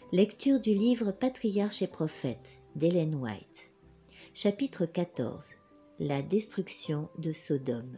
Lecture du livre Patriarches et prophètes d'Ellen White. Chapitre 14. La destruction de Sodome.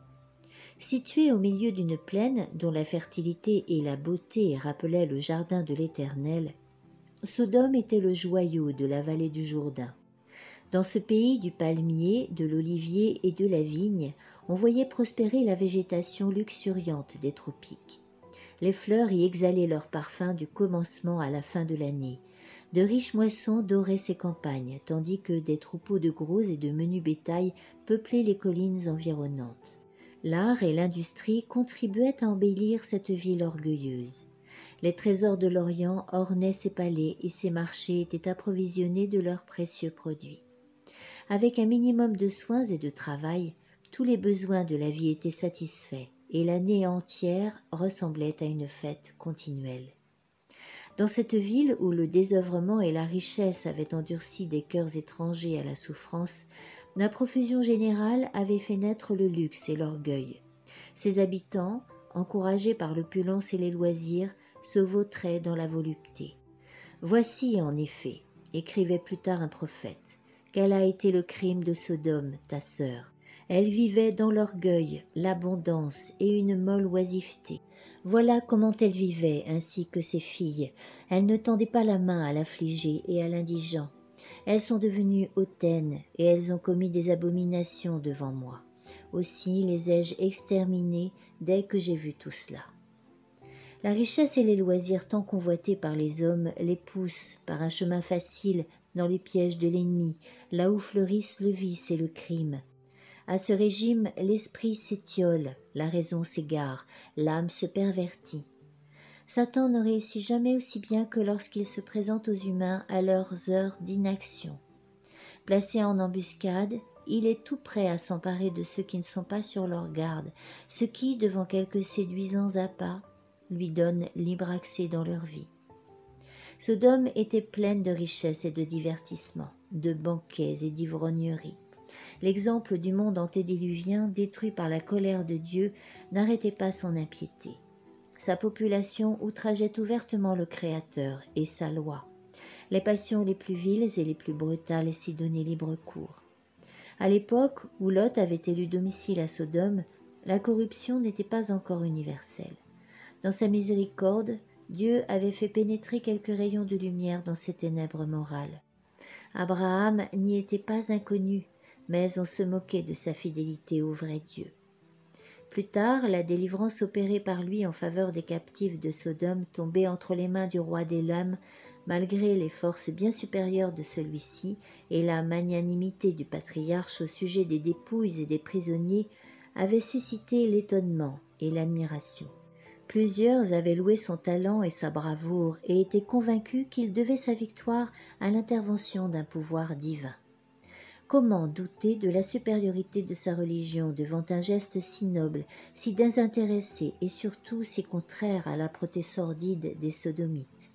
Située au milieu d'une plaine dont la fertilité et la beauté rappelaient le jardin de l'Éternel, Sodome était le joyau de la vallée du Jourdain. Dans ce pays du palmier, de l'olivier et de la vigne, on voyait prospérer la végétation luxuriante des tropiques. Les fleurs y exhalaient leur parfum du commencement à la fin de l'année. De riches moissons doraient ces campagnes, tandis que des troupeaux de gros et de menus bétail peuplaient les collines environnantes. L'art et l'industrie contribuaient à embellir cette ville orgueilleuse. Les trésors de l'Orient ornaient ses palais et ses marchés étaient approvisionnés de leurs précieux produits. Avec un minimum de soins et de travail, tous les besoins de la vie étaient satisfaits et l'année entière ressemblait à une fête continuelle. Dans cette ville où le désœuvrement et la richesse avaient endurci des cœurs étrangers à la souffrance, la profusion générale avait fait naître le luxe et l'orgueil. Ses habitants, encouragés par l'opulence et les loisirs, se vautraient dans la volupté. « Voici, en effet, écrivait plus tard un prophète, quel a été le crime de Sodome, ta sœur. Elle vivait dans l'orgueil, l'abondance et une molle oisiveté. Voilà comment elle vivait, ainsi que ses filles. Elle ne tendait pas la main à l'affligé et à l'indigent. Elles sont devenues hautaines et elles ont commis des abominations devant moi. Aussi les ai-je exterminées dès que j'ai vu tout cela. » La richesse et les loisirs tant convoités par les hommes les poussent par un chemin facile dans les pièges de l'ennemi, là où fleurissent le vice et le crime. À ce régime, l'esprit s'étiole, la raison s'égare, l'âme se pervertit. Satan ne réussit jamais aussi bien que lorsqu'il se présente aux humains à leurs heures d'inaction. Placé en embuscade, il est tout prêt à s'emparer de ceux qui ne sont pas sur leur garde, ceux qui, devant quelques séduisants appâts, lui donnent libre accès dans leur vie. Sodome était pleine de richesses et de divertissements, de banquets et d'ivrogneries. L'exemple du monde antédiluvien, détruit par la colère de Dieu, n'arrêtait pas son impiété. Sa population outrageait ouvertement le Créateur et sa loi. Les passions les plus viles et les plus brutales s'y donnaient libre cours. À l'époque où Lot avait élu domicile à Sodome, la corruption n'était pas encore universelle. Dans sa miséricorde, Dieu avait fait pénétrer quelques rayons de lumière dans ces ténèbres morales. Abraham n'y était pas inconnu, mais on se moquait de sa fidélité au vrai Dieu. Plus tard, la délivrance opérée par lui en faveur des captifs de Sodome tombait entre les mains du roi d'Élam, malgré les forces bien supérieures de celui-ci et la magnanimité du patriarche au sujet des dépouilles et des prisonniers, avait suscité l'étonnement et l'admiration. Plusieurs avaient loué son talent et sa bravoure et étaient convaincus qu'il devait sa victoire à l'intervention d'un pouvoir divin. Comment douter de la supériorité de sa religion devant un geste si noble, si désintéressé et surtout si contraire à l'âpreté sordide des Sodomites?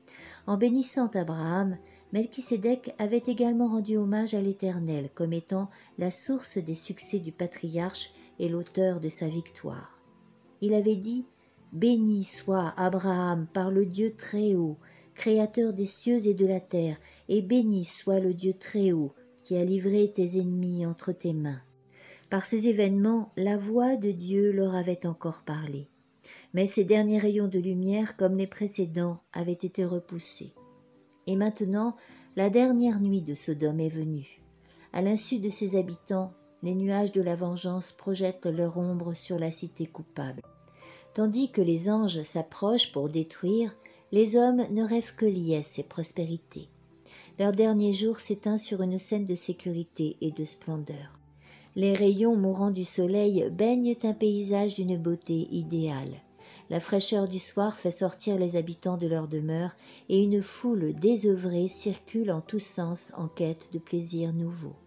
En bénissant Abraham, Melchisédek avait également rendu hommage à l'Éternel comme étant la source des succès du patriarche et l'auteur de sa victoire. Il avait dit « Béni soit Abraham par le Dieu Très-Haut, créateur des cieux et de la terre, et béni soit le Dieu Très-Haut, qui a livré tes ennemis entre tes mains. » Par ces événements, la voix de Dieu leur avait encore parlé. Mais ces derniers rayons de lumière, comme les précédents, avaient été repoussés. Et maintenant, la dernière nuit de Sodome est venue. À l'insu de ses habitants, les nuages de la vengeance projettent leur ombre sur la cité coupable. Tandis que les anges s'approchent pour détruire, les hommes ne rêvent que liesse et prospérité. Leur dernier jour s'éteint sur une scène de sécurité et de splendeur. Les rayons mourants du soleil baignent un paysage d'une beauté idéale. La fraîcheur du soir fait sortir les habitants de leur demeure et une foule désœuvrée circule en tous sens en quête de plaisirs nouveaux.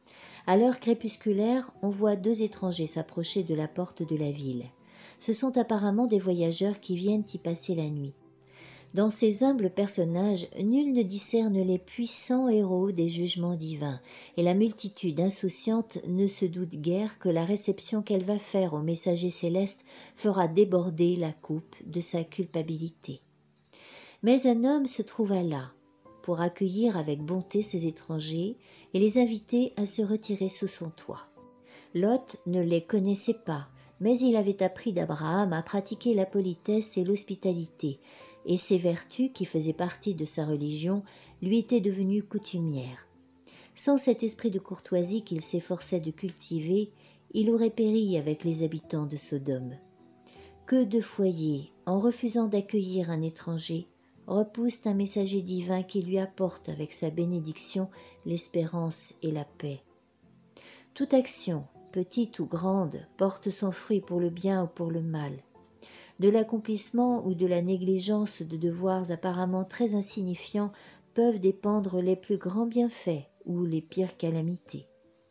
À l'heure crépusculaire, on voit deux étrangers s'approcher de la porte de la ville. Ce sont apparemment des voyageurs qui viennent y passer la nuit. Dans ces humbles personnages, nul ne discerne les puissants héros des jugements divins, et la multitude insouciante ne se doute guère que la réception qu'elle va faire au messager céleste fera déborder la coupe de sa culpabilité. Mais un homme se trouva là, pour accueillir avec bonté ces étrangers et les inviter à se retirer sous son toit. Lot ne les connaissait pas, mais il avait appris d'Abraham à pratiquer la politesse et l'hospitalité, et ces vertus qui faisaient partie de sa religion lui étaient devenues coutumières. Sans cet esprit de courtoisie qu'il s'efforçait de cultiver, il aurait péri avec les habitants de Sodome. Que de foyers, en refusant d'accueillir un étranger, repoussent un messager divin qui lui apporte avec sa bénédiction l'espérance et la paix. Toute action, petite ou grande, porte son fruit pour le bien ou pour le mal. De l'accomplissement ou de la négligence de devoirs apparemment très insignifiants peuvent dépendre les plus grands bienfaits ou les pires calamités.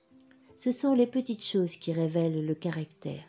Ce sont les petites choses qui révèlent le caractère.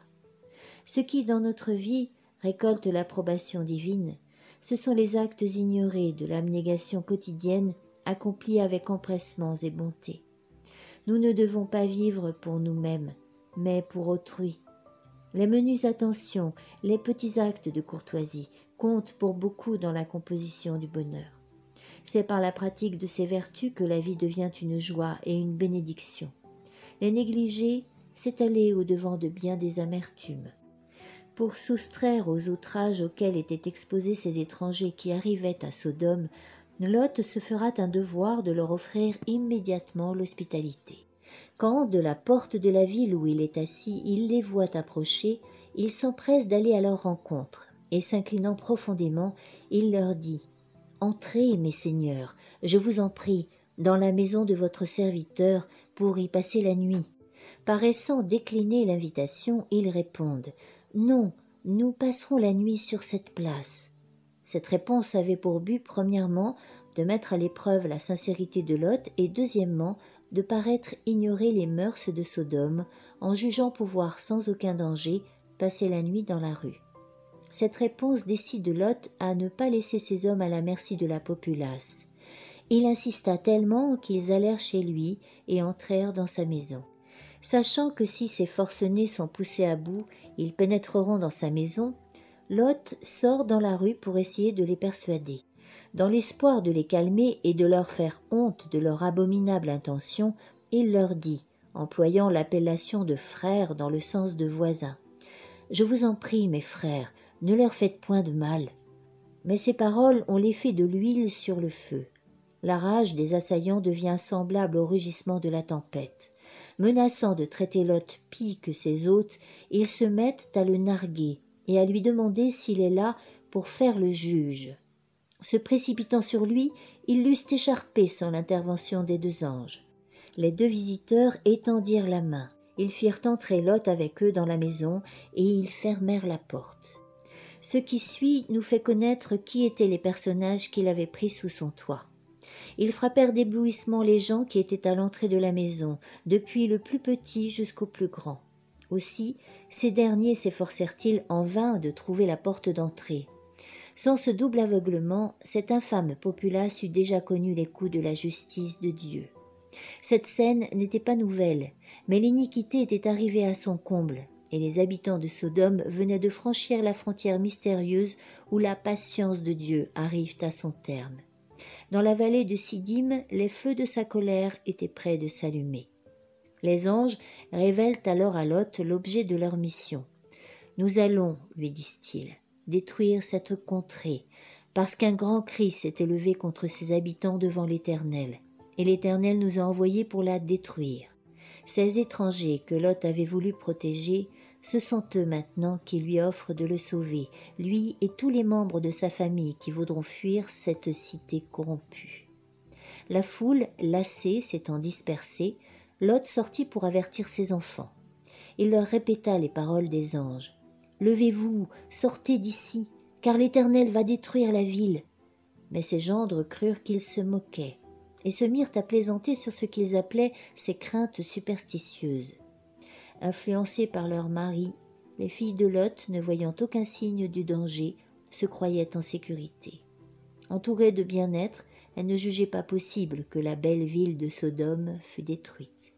Ce qui, dans notre vie, récolte l'approbation divine, ce sont les actes ignorés de l'abnégation quotidienne accomplis avec empressements et bonté. Nous ne devons pas vivre pour nous-mêmes, mais pour autrui. Les menues attentions, les petits actes de courtoisie comptent pour beaucoup dans la composition du bonheur. C'est par la pratique de ces vertus que la vie devient une joie et une bénédiction. Les négliger, c'est aller au-devant de bien des amertumes. Pour soustraire aux outrages auxquels étaient exposés ces étrangers qui arrivaient à Sodome, Lot se fera un devoir de leur offrir immédiatement l'hospitalité. Quand, de la porte de la ville où il est assis, il les voit approcher, il s'empresse d'aller à leur rencontre, et s'inclinant profondément, il leur dit « Entrez, mes seigneurs, je vous en prie, dans la maison de votre serviteur, pour y passer la nuit. » Paraissant décliner l'invitation, ils répondent « Non, nous passerons la nuit sur cette place. » Cette réponse avait pour but, premièrement, de mettre à l'épreuve la sincérité de Lot et deuxièmement, de paraître ignorer les mœurs de Sodome en jugeant pouvoir sans aucun danger passer la nuit dans la rue. Cette réponse décide Lot à ne pas laisser ses hommes à la merci de la populace. Il insista tellement qu'ils allèrent chez lui et entrèrent dans sa maison. Sachant que si ces forcenés sont poussés à bout, ils pénétreront dans sa maison, Lot sort dans la rue pour essayer de les persuader. Dans l'espoir de les calmer et de leur faire honte de leur abominable intention, il leur dit, employant l'appellation de frères dans le sens de voisins, « Je vous en prie, mes frères, ne leur faites point de mal. » Mais ces paroles ont l'effet de l'huile sur le feu. La rage des assaillants devient semblable au rugissement de la tempête. Menaçant de traiter Lot pis que ses hôtes, ils se mettent à le narguer et à lui demander s'il est là pour faire le juge. Se précipitant sur lui, ils l'eussent échappé sans l'intervention des deux anges. Les deux visiteurs étendirent la main. Ils firent entrer Lot avec eux dans la maison et ils fermèrent la porte. Ce qui suit nous fait connaître qui étaient les personnages qu'il avait pris sous son toit. Ils frappèrent d'éblouissement les gens qui étaient à l'entrée de la maison, depuis le plus petit jusqu'au plus grand. Aussi, ces derniers s'efforcèrent-ils en vain de trouver la porte d'entrée. Sans ce double aveuglement, cette infâme populace eût déjà connu les coups de la justice de Dieu. Cette scène n'était pas nouvelle, mais l'iniquité était arrivée à son comble, et les habitants de Sodome venaient de franchir la frontière mystérieuse où la patience de Dieu arrive à son terme. Dans la vallée de Siddim, les feux de sa colère étaient près de s'allumer. Les anges révèlent alors à Lot l'objet de leur mission. « Nous allons, lui disent-ils, détruire cette contrée, parce qu'un grand cri s'est élevé contre ses habitants devant l'Éternel, et l'Éternel nous a envoyés pour la détruire. Ces étrangers que Lot avait voulu protéger, ce sont eux maintenant qui lui offrent de le sauver, lui et tous les membres de sa famille qui voudront fuir cette cité corrompue. » La foule, lassée, s'étant dispersée, Lot sortit pour avertir ses enfants. Il leur répéta les paroles des anges. « Levez-vous, sortez d'ici, car l'Éternel va détruire la ville. » Mais ses gendres crurent qu'il se moquait et se mirent à plaisanter sur ce qu'ils appelaient ses craintes superstitieuses. Influencées par leurs maris, les filles de Lot, ne voyant aucun signe du danger, se croyaient en sécurité. Entourées de bien-être, elles ne jugeaient pas possible que la belle ville de Sodome fût détruite.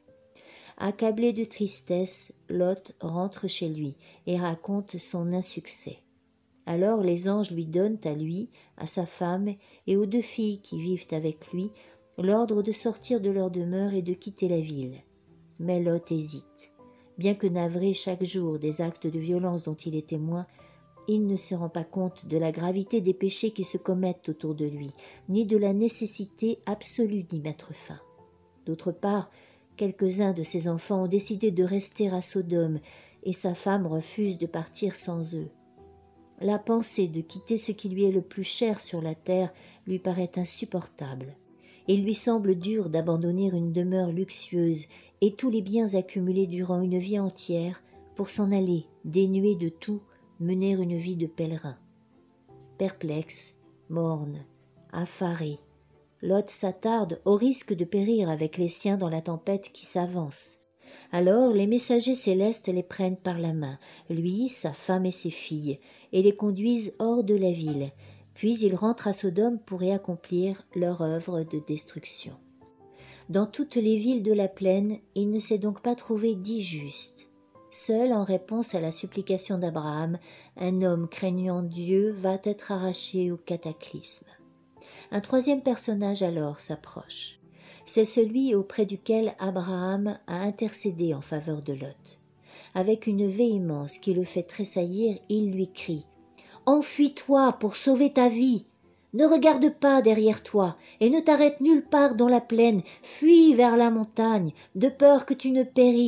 Accablé de tristesse, Lot rentre chez lui et raconte son insuccès. Alors les anges lui donnent à lui, à sa femme et aux 2 filles qui vivent avec lui, l'ordre de sortir de leur demeure et de quitter la ville. Mais Lot hésite. Bien que navré chaque jour des actes de violence dont il est témoin, il ne se rend pas compte de la gravité des péchés qui se commettent autour de lui, ni de la nécessité absolue d'y mettre fin. D'autre part, quelques-uns de ses enfants ont décidé de rester à Sodome, et sa femme refuse de partir sans eux. La pensée de quitter ce qui lui est le plus cher sur la terre lui paraît insupportable. Il lui semble dur d'abandonner une demeure luxueuse et tous les biens accumulés durant une vie entière pour s'en aller, dénué de tout, mener une vie de pèlerin. Perplexe, morne, affaré, Lot s'attarde au risque de périr avec les siens dans la tempête qui s'avance. Alors les messagers célestes les prennent par la main, lui, sa femme et ses filles, et les conduisent hors de la ville. Puis ils rentrent à Sodome pour y accomplir leur œuvre de destruction. Dans toutes les villes de la plaine, il ne s'est donc pas trouvé d'10 justes. Seul, en réponse à la supplication d'Abraham, un homme craignant Dieu va être arraché au cataclysme. Un 3e personnage alors s'approche. C'est celui auprès duquel Abraham a intercédé en faveur de Lot. Avec une véhémence qui le fait tressaillir, il lui crie « Enfuis-toi pour sauver ta vie ! Ne regarde pas derrière toi et ne t'arrête nulle part dans la plaine, fuis vers la montagne, de peur que tu ne périsses. »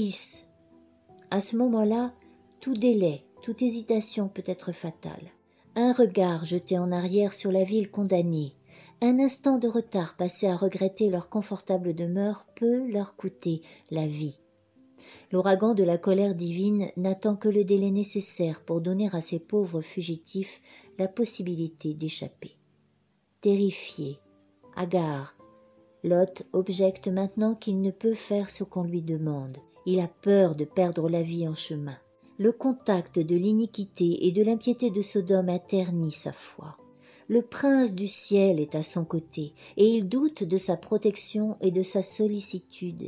À ce moment-là, tout délai, toute hésitation peut être fatale. Un regard jeté en arrière sur la ville condamnée, un instant de retard passé à regretter leur confortable demeure peut leur coûter la vie. L'ouragan de la colère divine n'attend que le délai nécessaire pour donner à ces pauvres fugitifs la possibilité d'échapper. Terrifié, hagard, Lot objecte maintenant qu'il ne peut faire ce qu'on lui demande. Il a peur de perdre la vie en chemin. Le contact de l'iniquité et de l'impiété de Sodome a terni sa foi. Le prince du ciel est à son côté, et il doute de sa protection et de sa sollicitude.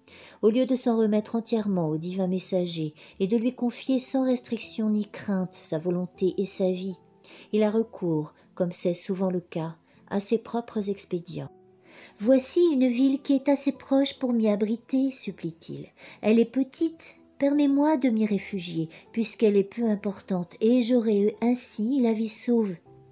Au lieu de s'en remettre entièrement au divin messager et de lui confier sans restriction ni crainte sa volonté et sa vie, il a recours, comme c'est souvent le cas, à ses propres expédients. « Voici une ville qui est assez proche pour m'y abriter, supplie-t-il. Elle est petite, permets-moi de m'y réfugier, puisqu'elle est peu importante, et j'aurai ainsi la vie sauve. »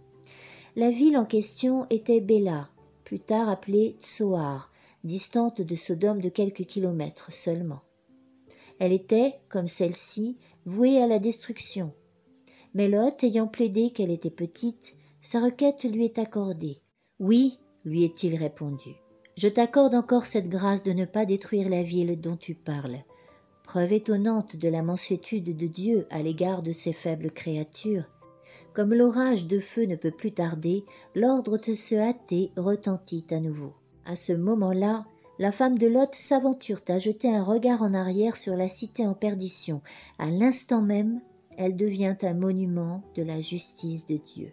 La ville en question était Béla, plus tard appelée Tsoar, distante de Sodome de quelques kilomètres seulement. Elle était, comme celle-ci, vouée à la destruction. Mais Lot, ayant plaidé qu'elle était petite, sa requête lui est accordée. « Oui, lui est-il répondu, je t'accorde encore cette grâce de ne pas détruire la ville dont tu parles. Preuve étonnante de la mansuétude de Dieu à l'égard de ces faibles créatures. Comme l'orage de feu ne peut plus tarder, l'ordre de se hâter retentit à nouveau. À ce moment-là, la femme de Lot s'aventure à jeter un regard en arrière sur la cité en perdition. À l'instant même, elle devient un monument de la justice de Dieu.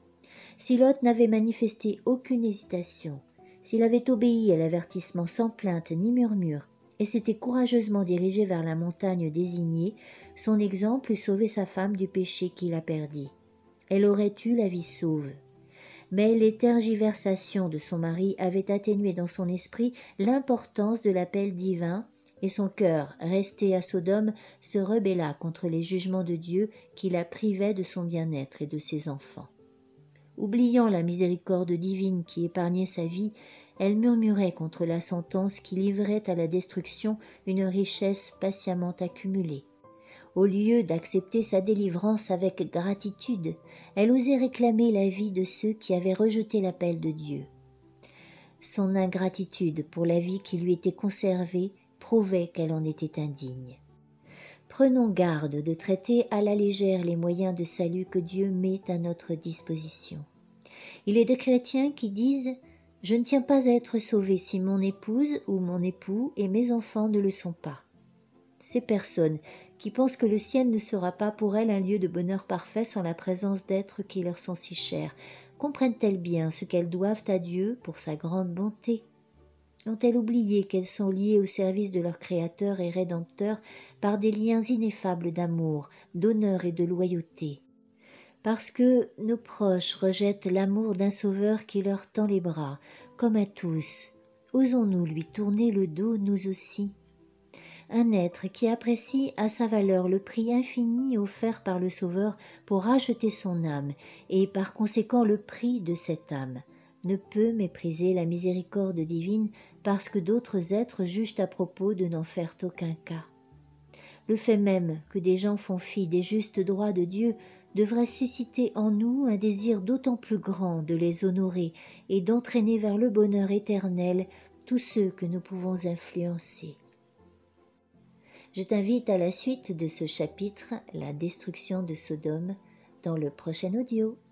Si Lot n'avait manifesté aucune hésitation, s'il avait obéi à l'avertissement sans plainte ni murmure, et s'était courageusement dirigé vers la montagne désignée, son exemple eût sauvé sa femme du péché qui la perdit. Elle aurait eu la vie sauve. Mais les tergiversations de son mari avaient atténué dans son esprit l'importance de l'appel divin, et son cœur, resté à Sodome, se rebella contre les jugements de Dieu qui la privaient de son bien-être et de ses enfants. Oubliant la miséricorde divine qui épargnait sa vie, elle murmurait contre la sentence qui livrait à la destruction une richesse patiemment accumulée. Au lieu d'accepter sa délivrance avec gratitude, elle osait réclamer la vie de ceux qui avaient rejeté l'appel de Dieu. Son ingratitude pour la vie qui lui était conservée prouvait qu'elle en était indigne. Prenons garde de traiter à la légère les moyens de salut que Dieu met à notre disposition. Il est des chrétiens qui disent « Je ne tiens pas à être sauvé si mon épouse ou mon époux et mes enfants ne le sont pas. » Ces personnes qui pensent que le ciel ne sera pas pour elles un lieu de bonheur parfait sans la présence d'êtres qui leur sont si chers, comprennent-elles bien ce qu'elles doivent à Dieu pour sa grande bonté ? Ont-elles oublié qu'elles sont liées au service de leur Créateur et Rédempteur par des liens ineffables d'amour, d'honneur et de loyauté ? Parce que nos proches rejettent l'amour d'un sauveur qui leur tend les bras, comme à tous, osons-nous lui tourner le dos nous aussi? Un être qui apprécie à sa valeur le prix infini offert par le Sauveur pour racheter son âme, et par conséquent le prix de cette âme, ne peut mépriser la miséricorde divine parce que d'autres êtres jugent à propos de n'en faire aucun cas. Le fait même que des gens font fi des justes droits de Dieu devrait susciter en nous un désir d'autant plus grand de les honorer et d'entraîner vers le bonheur éternel tous ceux que nous pouvons influencer. Je t'invite à la suite de ce chapitre, la destruction de Sodome, dans le prochain audio.